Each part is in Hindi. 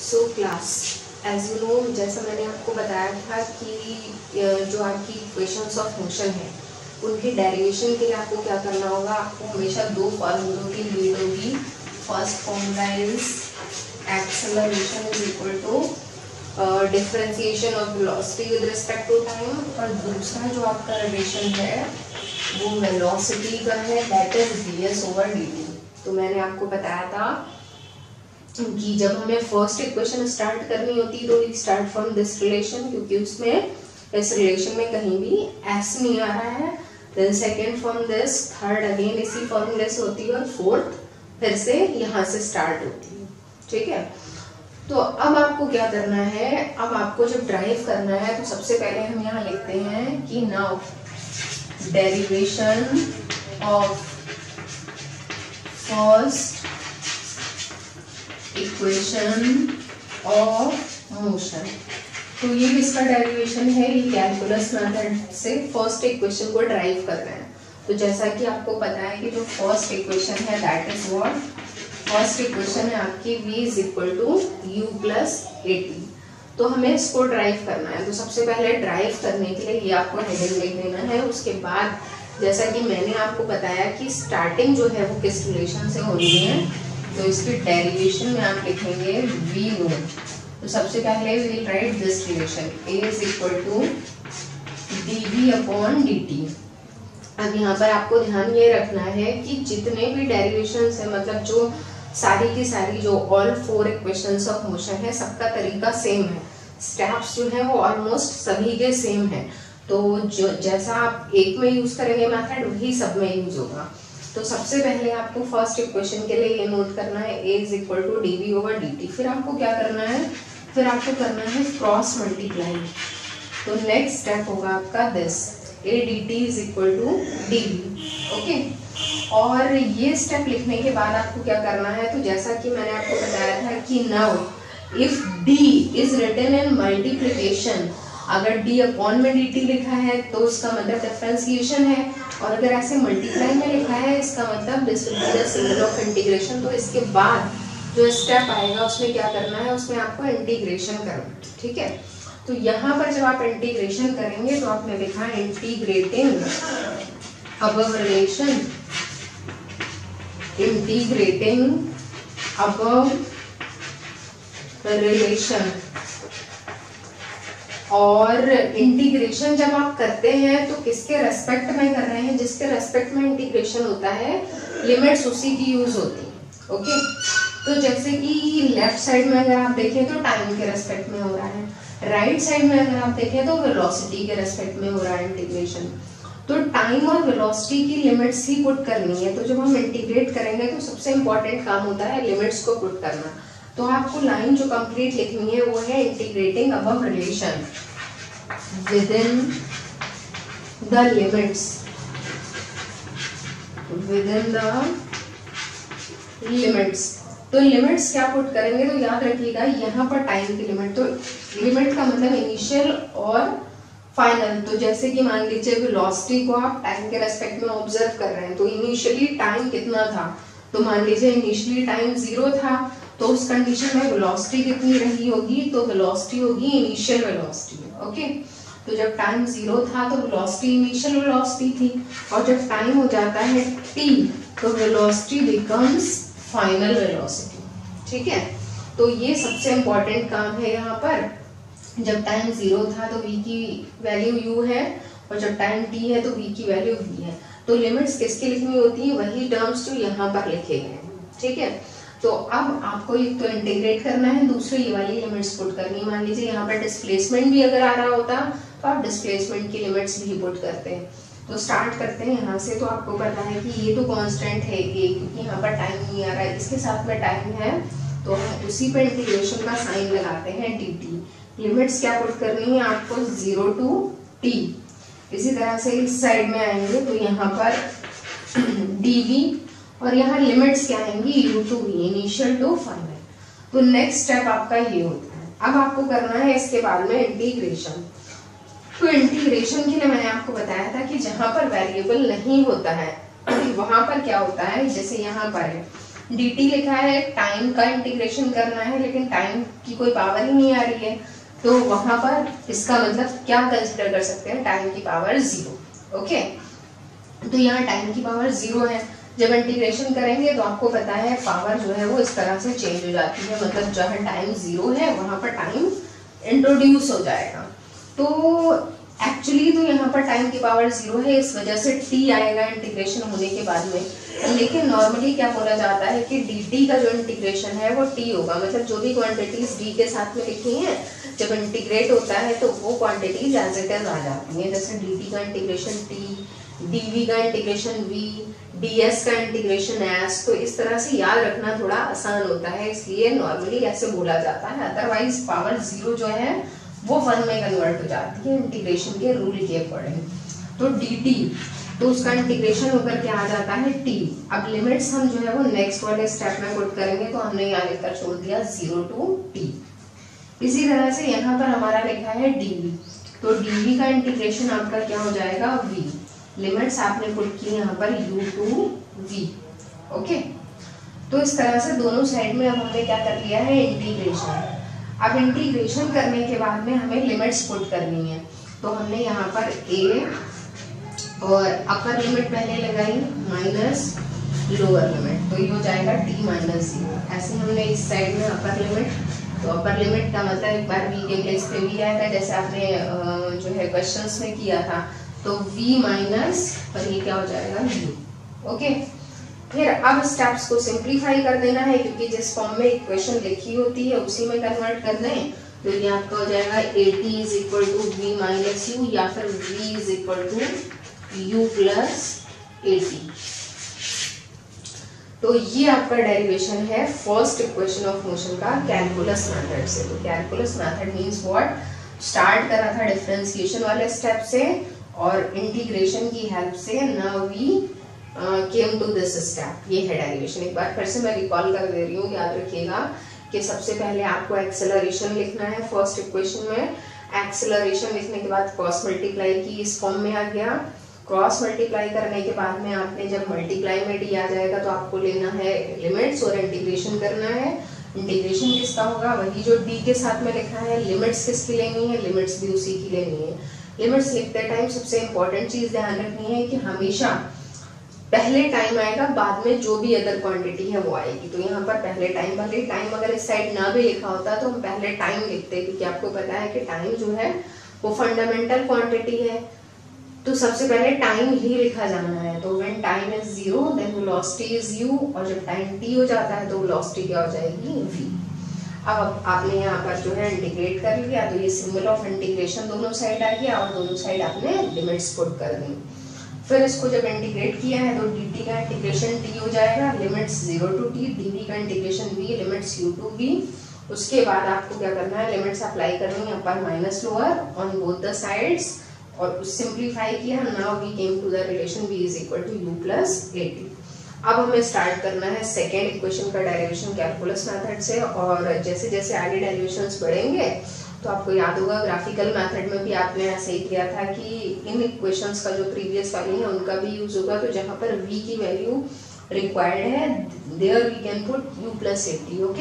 So class as you know, जैसा मैंने आपको बताया था कि जो आपकी इक्वेशंस ऑफ मोशन है उनकी डेरिवेशन के लिए आपको क्या करना होगा, आपको हमेशा दो फॉर्मूलों की नीड होगी। First formula is acceleration is equal to differentiation of velocity with respect to time, और दूसरा जो आपका रिलेशन है वो वेलोसिटी का है, that is ds over dt। तो मैंने आपको बताया था कि जब हमें फर्स्ट इक्वेशन स्टार्ट करनी होती है तो we start from this relation, क्योंकि उसमें इस रिलेशन में कहीं भी s नहीं आ रहा है। Then second from this, third again इसी फॉर्मूले से होती है, और फोर्थ फिर से यहाँ से स्टार्ट होती है। ठीक है, तो अब आपको क्या करना है, अब आपको जब ड्राइव करना है तो सबसे पहले हम यहाँ लिखते हैं कि now derivation of first equation of motion. तो ये किसका डेरिवेशन है, ये कैलकुलस मेथड से फर्स्ट इक्वेशन को ड्राइव कर रहे हैं। तो जैसा कि आपको पता है कि जो फर्स्ट इक्वेशन है that is what, first equation है आपकी v is equal to u plus at। तो हमें इसको ड्राइव करना है, तो सबसे पहले ड्राइव करने के लिए ये आपको हेडिंग लिख देना है। उसके बाद जैसा कि मैंने आपको बताया कि स्टार्टिंग जो है वो किस रिलेशन से होनी है, तो इसकी डेरिवेशन में आप लिखेंगे v नोट। तो सबसे पहले we will write this relation a is equal to dv upon dt। अब यहाँ पर आपको ध्यान ये रखना है कि जितने भी डेरिवेशंस है, मतलब जो सारी की सारी जो all four equations of motion है, सबका तरीका सेम है, स्टेप्स जो है वो ऑलमोस्ट सभी के सेम है। तो जो जैसा आप एक में यूज करेंगे मेथड वही सब में यूज होगा। तो सबसे पहले आपको फर्स्ट इक्वेशन के लिए ये नोट करना है a is equal to dv over dt। फिर आपको क्या करना है, फिर आपको करना है क्रॉस मल्टीप्लाई। तो नेक्स्ट स्टेप होगा आपका this a dt is equal to dv। Okay, और ये स्टेप लिखने के बाद आपको क्या करना है, तो जैसा कि मैंने आपको बताया था कि now if d is written in multiplication, अगर d अपॉन में dt लिखा है तो उसका मतलब डिफरेंशिएशन है, और अगर ऐसे मल्टीप्लाई में लिखा है इसका मतलब this will be the symbol of integration. तो इसके बाद जो स्टेप आएगा उसमें क्या करना है, उसमें आपको इंटीग्रेशन करना। ठीक है, तो यहाँ पर जब आप इंटीग्रेशन करेंगे तो आपने लिखा है integrating above relation, integrating above relation. और इंटीग्रेशन जब आप करते हैं तो किसके रेस्पेक्ट में कर रहे हैं, जिसके रेस्पेक्ट में इंटीग्रेशन होता है लिमिट्स उसी की यूज होती है। ओके, तो जैसे कि लेफ्ट साइड में अगर आप देखें तो टाइम के रेस्पेक्ट में हो रहा है, राइट साइड में अगर आप देखें तो वेलोसिटी के रेस्पेक्ट में हो रहा है इंटीग्रेशन। तो टाइम और वेलोसिटी की लिमिट्स ही पुट करनी है। तो जब हम इंटीग्रेट करेंगे तो सबसे इंपॉर्टेंट काम होता है लिमिट्स को पुट करना। तो आपको लाइन जो कंप्लीट लिखनी है वो है integrating above relation within the limits, within the limits. तो लिमिट्स क्या पुट करेंगे, तो याद रखिएगा यहाँ पर टाइम की लिमिट, तो लिमिट का मतलब इनिशियल और फाइनल। तो जैसे कि मान लीजिए वेलोसिटी को आप टाइम के रेस्पेक्ट में ऑब्जर्व कर रहे हैं, तो इनिशियली टाइम कितना था, तो मान लीजिए इनिशियली टाइम 0 था, तो उस कंडीशन में वेलोसिटी कितनी रही होगी, तो वेलोसिटी होगी इनिशियल वेलोसिटी। ओके, तो जब टाइम 0 था तो वेलोसिटी इनिशियल वेलोसिटी थी, और जब टाइम हो जाता है t तो वेलोसिटी बिकम्स फाइनल वेलोसिटी। ठीक है, तो ये सबसे इंपॉर्टेंट काम है यहाँ पर। जब टाइम 0 था तो v की वैल्यू u है, और जब टाइम t है तो v की वैल्यू v है। तो लिमिट्स किसकी लिखनी होती है, वही टर्म्स जो यहाँ पर लिखे गए हैं। ठीक है, तो अब आपको एक तो इंटीग्रेट करना है, दूसरी ये वाली लिमिट्स पुट करनी है। मान लीजिए यहाँ पर डिस्प्लेसमेंट भी अगर आ रहा होता तो आप डिस्प्लेसमेंट की लिमिट्स भी पुट करते हैं। तो स्टार्ट करते हैं यहाँ से। तो आपको पता है कि ये तो कांस्टेंट है a, क्योंकि यहाँ पर टाइम नहीं आ रहा है, इसके साथ में टाइम है, तो हम उसी पर इंटीग्रेशन का साइन लगाते हैं dt। लिमिट्स क्या पुट करनी है आपको, 0 टू t। इसी तरह से इस साइड में आएंगे तो यहाँ पर dv, और यहाँ लिमिट्स क्या आएंगी, u to v, initial to final. तो नेक्स्ट स्टेप आपका ये होता है। अब आपको करना है इसके बाद में इंटीग्रेशन। तो इंटीग्रेशन के लिए मैंने आपको बताया था कि जहां पर वेरिएबल नहीं होता है वहां पर क्या होता है, जैसे यहाँ पर है dt लिखा है, टाइम का इंटीग्रेशन करना है लेकिन टाइम की कोई पावर ही नहीं आ रही है, तो वहां पर इसका मतलब क्या कंसिडर कर सकते हैं, टाइम की पावर 0। ओके, तो यहाँ टाइम की पावर 0 है, जब इंटीग्रेशन करेंगे तो आपको पता है पावर जो है वो इस तरह से चेंज हो जाती है, मतलब जहाँ टाइम 0 है वहां पर टाइम इंट्रोड्यूस हो जाएगा। तो एक्चुअली तो यहाँ पर टाइम की पावर 0 है, इस वजह से t आएगा इंटीग्रेशन होने के बाद में, लेकिन नॉर्मली क्या बोला जाता है कि dt का जो इंटीग्रेशन है वो t होगा, मतलब जो भी क्वांटिटीज d के साथ में लिखी हैं जब इंटीग्रेट होता है तो वो क्वांटिटीज एज इट इज आ जाती हैं, जैसे dt का इंटीग्रेशन t, dv का इंटीग्रेशन v, ds का इंटीग्रेशन s। तो इस तरह से याद रखना थोड़ा आसान होता है, इसलिए नॉर्मली ऐसे बोला जाता है, अदरवाइज पावर 0 जो है वो 1 में कन्वर्ट हो जाती है इंटीग्रेशन के रूल के अकॉर्डिंग। तो dt तो उसका इंटीग्रेशन होकर के आ जाता है t। अब लिमिट्स हम जो है वो नेक्स्ट वाले स्टेप में पुट करेंगे, तो हमने यहाँ लिखकर छोड़ दिया 0 to t। इसी तरह से यहाँ पर हमारा लिखा है dv, तो dv का इंटीग्रेशन आपका क्या हो जाएगा v, लिमिट्स आपने पुट की यहाँ पर u to v। ओके, तो इस तरह से दोनों साइड में अब हमने क्या कर लिया है इंटीग्रेशन। अब इंटीग्रेशन करने के बाद में हमें लिमिट्स पुट करनी है, तो हमने यहाँ पर a और अपर लिमिट पहले लगाई माइनस लोअर लिमिट, तो ये हो जाएगा t माइनस 0। ऐसे हमने इस साइड में अपर लिमिट, तो अपर लिमिट का मतलब एक बार v के प्लेस पे v आएगा, जैसे आपने जो है क्वेश्चंस में किया था, तो v माइनस और ये क्या हो जाएगा u। ओके, फिर अब स्टेप्स को सिंप्लीफाई कर देना है, क्योंकि जिस फॉर्म में इक्वेशन लिखी होती है उसी में कन्वर्ट कर दें, तो ये आपका हो जाएगा at is equal to v minus u, या फिर v is equal to u plus at। तो ये आपका डेरिवेशन है फर्स्ट इक्वेशन ऑफ मोशन का कैलकुलस मेथड से। तो calculus method means what, start करा था डिफरेंशिएशन वाले स्टेप से और इंटीग्रेशन की हेल्प से now we came to this step. ये है डेरिवेशन। एक बार फिर से मैं रिकॉल कर दे रही हूँ, याद रखिएगा कि सबसे पहले आपको एक्सेलरेशन लिखना है फर्स्ट इक्वेशन में। एक्सेलरेशन लिखने के बाद क्रॉस मल्टीप्लाई की इस फॉर्म में आ गया। क्रॉस मल्टीप्लाई करने के बाद में आपने जब मल्टीप्लाई में डी आ जाएगा तो आपको लेना है लिमिट्स और इंटीग्रेशन करना है। इंटीग्रेशन किसका होगा, वही जो डी के साथ में लिखा है। लिमिट्स किसकी लेनी है, लिमिट्स भी उसी की लेनी है। लिमिट्स लिखते टाइम सबसे इंपॉर्टेंट चीज ध्यान रखनी है कि हमेशा पहले टाइम आएगा, बाद में जो भी अदर क्वांटिटी है वो आएगी। तो यहाँ पर पहले टाइम, भले टाइम अगर इस साइड ना भी लिखा होता तो हम पहले टाइम लिखते हैं, क्योंकि आपको पता है कि टाइम जो है वो फंडामेंटल क्वांटिटी है, तो सबसे पहले टाइम ही लिखा जाना है। तो when time is 0 then velocity is u, और जब टाइम t हो जाता है तो वेलोसिटी क्या हो जाएगी v। अब आपने यहाँ पर जो है इंटीग्रेट कर लिया, तो ये सिंबल ऑफ इंटीग्रेशन दोनों साइड आ गया और दोनों साइड आपने लिमिट्स पुट कर दी। फिर इसको जब इंटीग्रेट किया है तो dt का इंटीग्रेशन t हो जाएगा, लिमिट्स 0 to t, dv का integration v, limits u to v। उसके बाद आपको क्या करना है, लिमिट्स अप्लाई करनी है upper minus lower on both the sides, और सिंप्लीफाई किया। Now we came to the relation v is equal to u plus at। अब हमें स्टार्ट करना है सेकेंड इक्वेशन का डेरिवेशन कैलकुलस मेथड से, और जैसे जैसे आगे डेरिवेशंस बढ़ेंगे तो आपको याद होगा ग्राफिकल मेथड में भी आपने ऐसे ही किया था कि इन इक्वेशंस का जो प्रीवियस वाली है उनका भी यूज होगा। तो जहां पर v की वैल्यू रिक्वायर्ड है there we can put u plus at। Okay,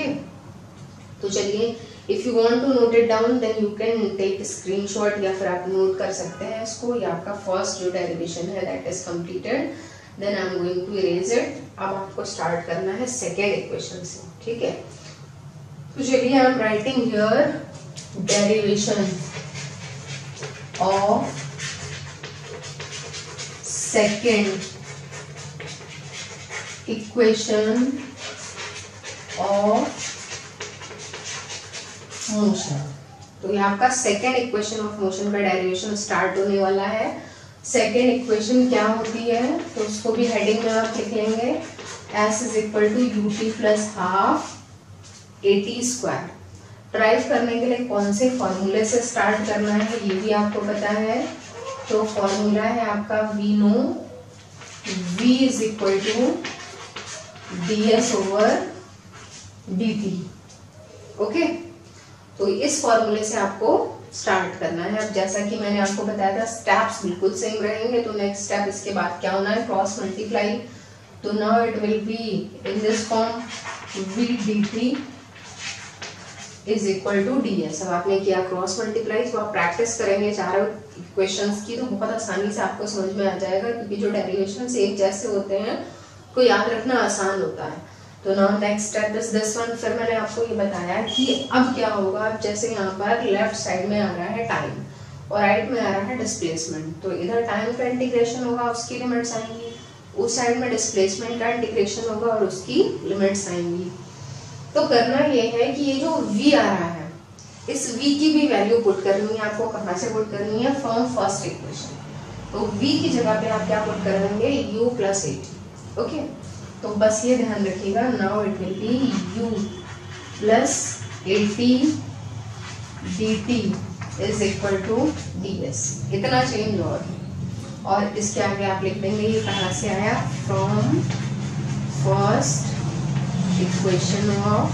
तो चलिए, if you want to note it down then you can take screenshot, या फिर आप नोट कर सकते हैं इसको। ये आपका फर्स्ट जो डेरिवेशन है that is completed, then I am going to erase it. अब आपको स्टार्ट करना है सेकेंड इक्वेशन से, ठीक है। तो चलिए, I am writing here derivation of second equation of motion। तो ये आपका सेकेंड इक्वेशन ऑफ मोशन का डेरिवेशन स्टार्ट होने वाला है। सेकेंड इक्वेशन क्या होती है, तो उसको भी हेडिंग में आप लिख लेंगे s is equal to ut plus half at square. Derive करने के लिए कौन से फॉर्मूले से स्टार्ट करना है ये भी आपको पता है। तो फॉर्मूला है आपका we know v is equal to ds over dt। Okay, तो इस फॉर्मूले से आपको स्टार्ट करना है। अब जैसा कि मैंने आपको बताया था स्टेप्स बिल्कुल सेम रहेंगे। तो नेक्स्ट स्टेप इसके बाद क्या होना है, क्रॉस मल्टीप्लाई। तो now it will be in this form v dt is equal to ds। अब आपने किया क्रॉस मल्टीप्लाई, तो आप प्रैक्टिस करेंगे चारों इक्वेशंस की तो बहुत आसानी से आपको समझ में आ जाएगा, क्योंकि जो डेरिवेशन एक जैसे होते हैं को याद रखना आसान होता है। तो now next step is this one. फिर मैंने आपको ये बताया कि अब क्या होगा। अब जैसे यहाँ पर लेफ्ट साइड में आ रहा है टाइम और राइट में आ रहा है डिस्प्लेसमेंट, तो इधर टाइम का इंटीग्रेशन होगा, उसकी लिमिट्स आएंगी, उस साइड में डिस्प्लेसमेंट का इंटीग्रेशन होगा और उसकी लिमिट्स आएंगी। तो करना ये है कि ये जो v आ रहा है, इस v की भी वैल्यू पुट करनी है आपको। कहाँ से पुट करनी है? From first equation. तो v की जगह पे आप क्या पुट करेंगे? u plus 80। ओके, तो बस ये ध्यान रखिएगा, now it will be u plus 80 dt is equal to ds। इतना चेंज और इसके आगे आप लिख देंगे ये कहाँ से आया? From first equation of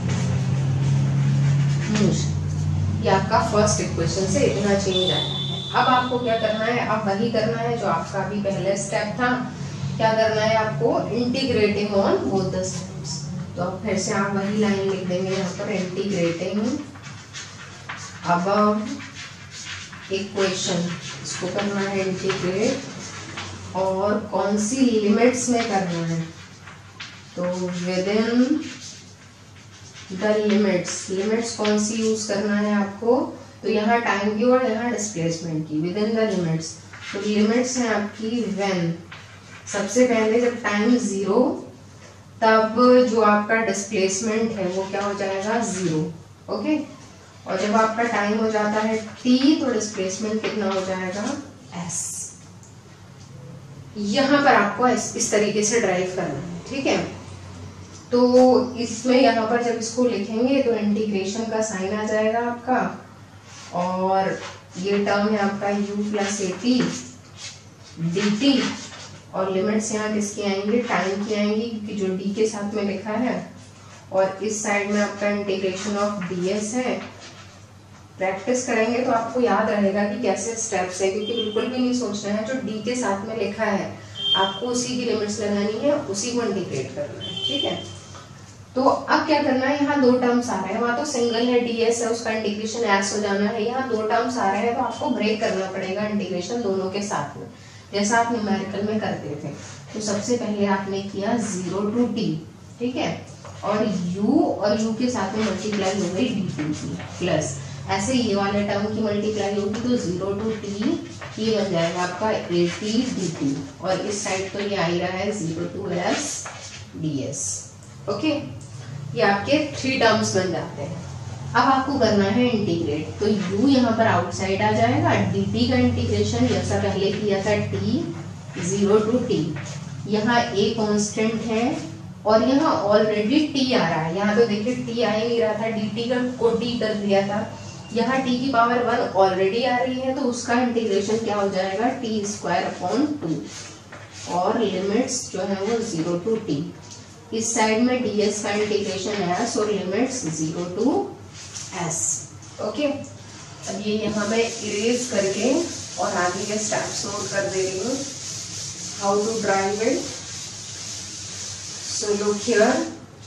motion. ये आपका फर्स्ट इक्वेशन से इतना चेंज आया है। अब आपको क्या करना है? अब वही करना है जो आपका अभी पहले स्टेप था। क्या करना है आपको? Integrating on both the sides. तो अब फिर से आप वही लाइन लिख देंगे यहाँ पर, इंटीग्रेटिंग अबव इक्वेशन। इसको करना है इंटीग्रेट, और कौन सी लिमिट्स में करना है? तो within the limits. Limits कौन सी यूज करना है आपको? तो यहाँ टाइम की और यहाँ डिस्प्लेसमेंट की। विद इन द लिमिट्स, तो लिमिट्स है आपकी व्हेन, सबसे पहले जब टाइम 0, तब जो आपका डिस्प्लेसमेंट है वो क्या हो जाएगा? 0। ओके, और जब आपका टाइम हो जाता है t, तो डिस्प्लेसमेंट कितना हो जाएगा? s। यहाँ पर आपको इस तरीके से ड्राइव करना है, ठीक है। तो इसमें यहाँ पर जब इसको लिखेंगे तो इंटीग्रेशन का साइन आ जाएगा आपका, और ये टर्म है आपका u प्लस 80 dt, और लिमिट्स यहाँ किसकी आएंगी? टाइम की आएंगी, क्योंकि जो d के साथ में लिखा है, और इस साइड में आपका इंटीग्रेशन ऑफ ds है। प्रैक्टिस करेंगे तो आपको याद रहेगा कि कैसे स्टेप्स है, क्योंकि बिल्कुल भी नहीं सोचना है जो d के साथ में लिखा है आपको उसी की लिमिट्स लगानी है, उसी को इंटीग्रेट करना है, ठीक है। तो अब क्या करना है? यहाँ 2 टर्म्स आ रहे हैं, वहाँ तो सिंगल है ds है, उसका इंटीग्रेशन s हो जाना है। यहाँ 2 टर्म्स आ रहे हैं, तो आपको ब्रेक करना पड़ेगा इंटीग्रेशन दोनों के साथ में, जैसा आप न्यूमेरिकल में करते थे। तो सबसे पहले आपने किया 0 to t, ठीक है, और u के साथ में मल्टीप्लाई हो गई dt की, प्लस ऐसे ये वाले टर्म की मल्टीप्लाई होगी तो 0 to t, ये बन जाएगा आपका 80 dt, और इस साइड तो ये आ ही रहा है 0 to s ds। ओके, ये आपके 3 टर्म्स बन जाते हैं। अब आपको करना है इंटीग्रेट, तो u यहाँ पर आउटसाइड आ जाएगा, dt का इंटीग्रेशन जैसा पहले किया था t 0 to t, यहाँ a कांस्टेंट है और यहाँ ऑलरेडी t आ रहा है। यहाँ तो देखिए t आ ही नहीं रहा था, dt का को t कर दिया था, यहाँ t की पावर 1 ऑलरेडी आ रही है, तो उसका इंटीग्रेशन क्या हो जाएगा? t²/2, और लिमिट्स जो है वो 0 to t। इस साइड में ds का इंटीग्रेशन s और लिमिट्स 0 to s। ओके, अब ये यहाँ मैं इरेज करके और आगे के स्टेप्स नोट कर दे रही हूँ, how to derive it. So look here,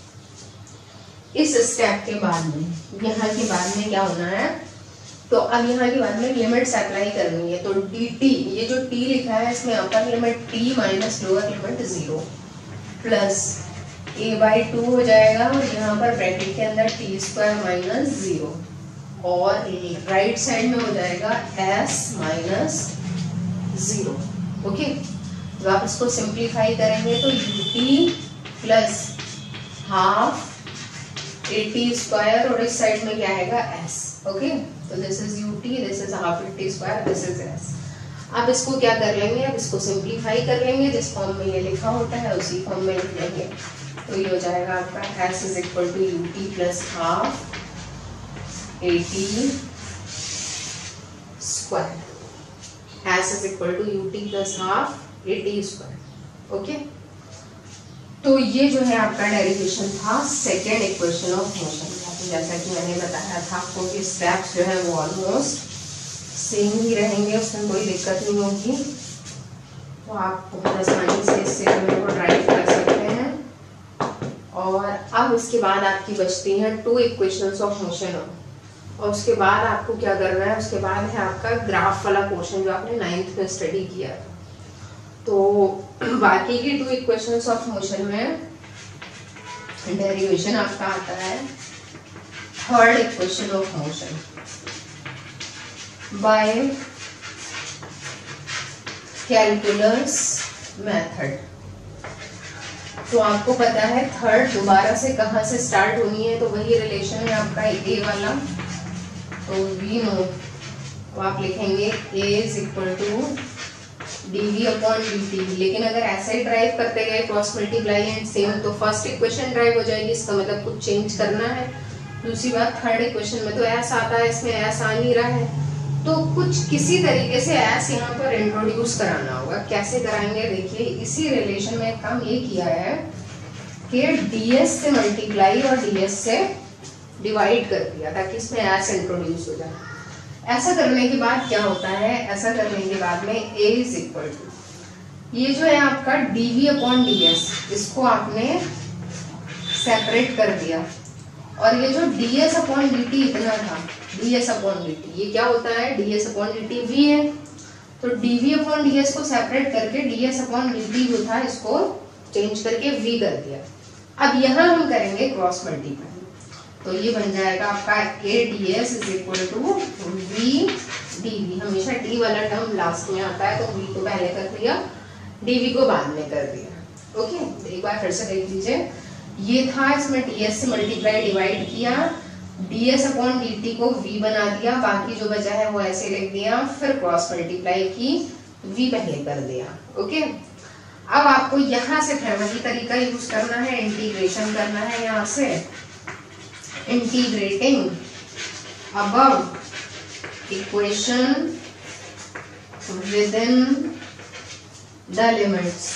इस स्टेप के बाद में, यहाँ के बाद में क्या होना है? तो अब यहाँ के बाद में लिमिट्स अप्लाई करनी है। तो dt, ये जो t लिखा है इसमें upper limit t minus lower limit 0, plus a/2 हो जाएगा, और यहाँ पर ब्रैकेट के अंदर t² माइनस 0, और राइट साइड में हो जाएगा s माइनस 0। ओके, तो आप इसको सिंप्लीफाई करेंगे तो ut प्लस हाफ 80² और इस साइड में क्या आएगा? s। ओके, तो this is ut, this is half 80², this is s। अब इसको क्या कर लेंगे? अब इसको सिंप्लीफाई कर लेंगे, जिस फॉर्म में ये लिखा होता है उसी फॉर्म में लिख लेंगे। तो ये हो जाएगा आपका s is equal to ut plus half 80², s is equal to ut plus half 80²। Okay, तो ये जो है आपका डेरिवेशन था सेकेंड इक्वेशन ऑफ मोशन का। तो जैसा कि मैंने बताया था आपको कि स्टेप्स जो है वो ऑलमोस्ट सेम ही रहेंगे, उसमें कोई दिक्कत नहीं होगी। तो आप बहुत आसानी से इससे जो है वो ड्राइव कर अब उसके बाद आपकी बचती हैं 2 इक्वेशंस ऑफ मोशन, और उसके बाद आपको क्या करना है, उसके बाद है आपका ग्राफ वाला पोर्शन जो आपने 9th में स्टडी किया था। तो बाकी की 2 इक्वेशंस ऑफ मोशन में डेरिवेशन आपका आता है 3rd equation of motion by calculus method. तो आपको पता है 3rd दोबारा से कहाँ से स्टार्ट होनी है, तो वही रिलेशन है आपका ए वाला। तो वी नो, तो आप लिखेंगे a is equal to dv upon dt। लेकिन अगर ऐसे ही ड्राइव करते गए क्रॉस मल्टीप्लाई एंड सेम, तो फर्स्ट इक्वेशन ड्राइव हो जाएगी, इसका मतलब कुछ चेंज करना है। दूसरी बात 3rd इक्वेशन में तो एस आता है, इसमें एस आ नहीं रहा है, तो कुछ किसी तरीके से एस यहाँ पर इंट्रोड्यूस कराना होगा। कैसे कराएंगे, देखिए इसी रिलेशन में एक काम ये किया है कि ds से मल्टीप्लाई और ds से डिवाइड कर दिया ताकि इसमें एस इंट्रोड्यूस हो जाए। ऐसा करने के बाद क्या होता है, ऐसा करने के बाद में a इज इक्वल टू ये जो है आपका dv अपॉन ds, इसको आपने सेपरेट कर दिया, और ये जो ds अपॉन dt इतना था, ds अपॉन dt, ये क्या होता है, ds अपॉन dt v है। तो dv अपॉन ds को सेपरेट करके ds अपॉन dt जो था इसको चेंज करके v कर दिया। अब यहाँ हम करेंगे क्रॉस मल्टीप्लाई, तो ये बन जाएगा आपका a ds is equal to v dv। हमेशा d वाला टर्म लास्ट में आता है, तो v को पहले कर दिया, dv को बाद में कर दिया। ओके, एक बार फिर से देख लीजिए, ये था, इसमें ds से मल्टीप्लाई डिवाइड किया, ds अपॉन dt को v बना दिया, बाकी जो बचा है वो ऐसे लिख दिया, फिर क्रॉस मल्टीप्लाई की, v पहले कर दिया। ओके, अब आपको यहाँ से फिर वही तरीका यूज करना है, इंटीग्रेशन करना है। यहाँ से integrating above equation within the limits.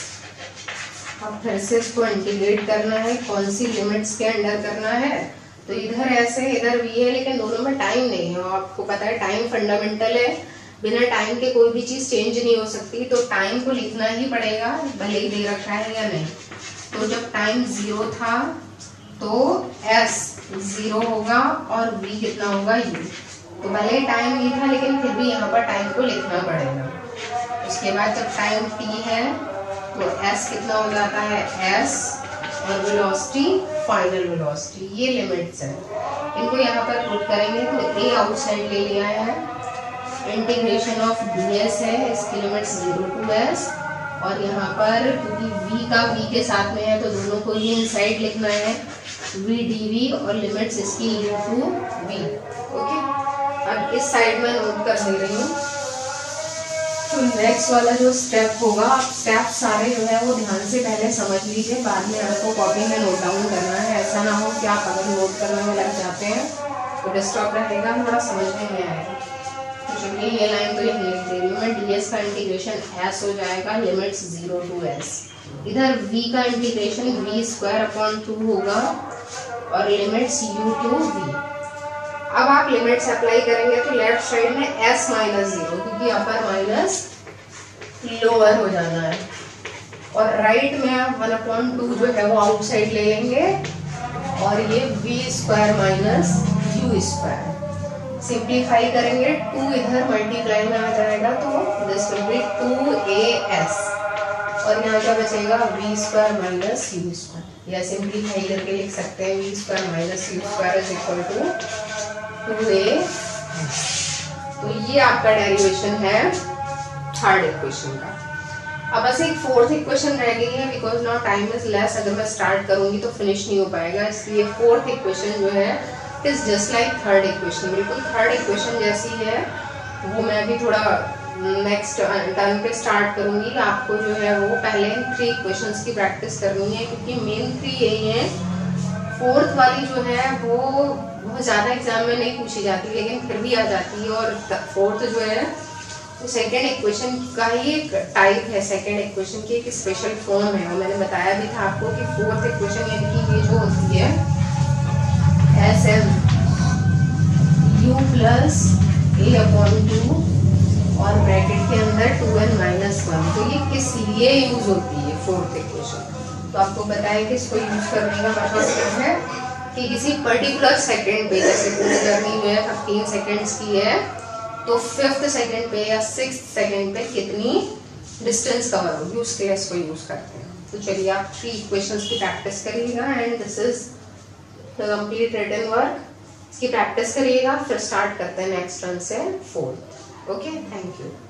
अब फिर से इसको इंटीग्रेट करना है, कौन सी लिमिट्स के अंडर करना है, तो इधर ऐसे इधर भी है, लेकिन दोनों में टाइम नहीं है। आपको पता है टाइम फंडामेंटल है, बिना टाइम के कोई भी चीज चेंज नहीं हो सकती, तो टाइम को लिखना ही पड़ेगा, भले ही दे रखा है या नहीं। तो जब टाइम 0 था तो s 0 होगा और v कितना होगा u। तो भले ही टाइम नहीं था, लेकिन फिर भी यहाँ पर टाइम को लिखना पड़ेगा। उसके बाद जब टाइम t है तो s कितना हो जाता है s, और वेलोसिटी फाइनल वेलोसिटी, ये लिमिट्स है। इनको यहाँ पर पुट करेंगे तो a आउटसाइड ले लिया है, इंटीग्रेशन ऑफ ds है, इसकी लिमिट्स 0 to s, और यहाँ पर क्योंकि v का v के साथ में है तो दोनों को ही इनसाइड लिखना है, v dv, और लिमिट्स इसकी u to v। ओके, अब इस साइड में नोट कर दे रही हूँ। तो नेक्स्ट वाला जो स्टेप होगा, आप स्टेप सारे जो है वो ध्यान से पहले समझ लीजिए, बाद में आपको कॉपी में नोट डाउन करना है। ऐसा ना हो कि आप अगर नोट करने में लग जाते हैं तो डिस्टर्ब रहेगा, थोड़ा समझने में आएगा। तो चलिए ये लाइन तो यही लिख दे रही हूँ मैं, ds का इंटीग्रेशन s हो जाएगा, लिमिट्स 0 to s। इधर v का इंटीग्रेशन v स्क्वायर अपॉन 2 होगा, और लिमिट्स u to v। अब आप लिमिट्स अप्लाई करेंगे तो लेफ्ट साइड में s माइनस 0, क्योंकि अपर माइनस लोअर हो जाना है, और राइट में आप 1/2 जो है वो आउटसाइड ले लेंगे, और ये v square minus u square. Simplify करेंगे, 2 इधर मल्टीप्लाई में आ जाएगा, तो दिस विल बी 2as, और यहाँ क्या बचेगा v square minus u square, या सिंप्लीफाई करके लिख सकते हैं v square minus u square is equal to 2a। तो ये आपका डेरिवेशन है 3rd इक्वेशन का। अब बस एक 4th इक्वेशन रह गई है, because now time is less, अगर मैं स्टार्ट करूंगी तो फिनिश नहीं हो पाएगा, इसलिए 4th इक्वेशन जो है is just like 3rd equation, बिल्कुल 3rd इक्वेशन जैसी है। वो मैं भी थोड़ा नेक्स्ट टर्म पे स्टार्ट करूंगी। आपको जो है वो पहले 3 इक्वेशंस की प्रैक्टिस करनी है, क्योंकि मेन 3 यही है। 4th वाली जो है वो बहुत ज़्यादा एग्जाम में नहीं पूछी जाती, लेकिन फिर भी आ जाती है। और 4th जो है वो सेकेंड इक्वेशन का ही एक टाइप है, सेकेंड इक्वेशन की एक स्पेशल फॉर्म है, और मैंने बताया भी था आपको कि 4th इक्वेशन यानी कि ये जो होती है sm u plus a upon 2 और ब्रैकेट के अंदर 2n माइनस 1। तो ये किस लिए यूज होती है 4th इक्वेशन, तो आपको पता है कि इसको यूज करने का मतलब क्या है कि किसी पर्टिकुलर सेकंड पे, जैसे पूरी जर्नी में 15 सेकंड्स की है तो 5th सेकंड पे या 6th सेकंड पे कितनी डिस्टेंस कवर होगी उसके लिए इसको यूज करते हैं। तो चलिए आप 3 इक्वेशंस की प्रैक्टिस करिएगा and this is the complete written work. इसकी प्रैक्टिस करिएगा, फिर स्टार्ट करते हैं नेक्स्ट रन से 4। Okay, thank you.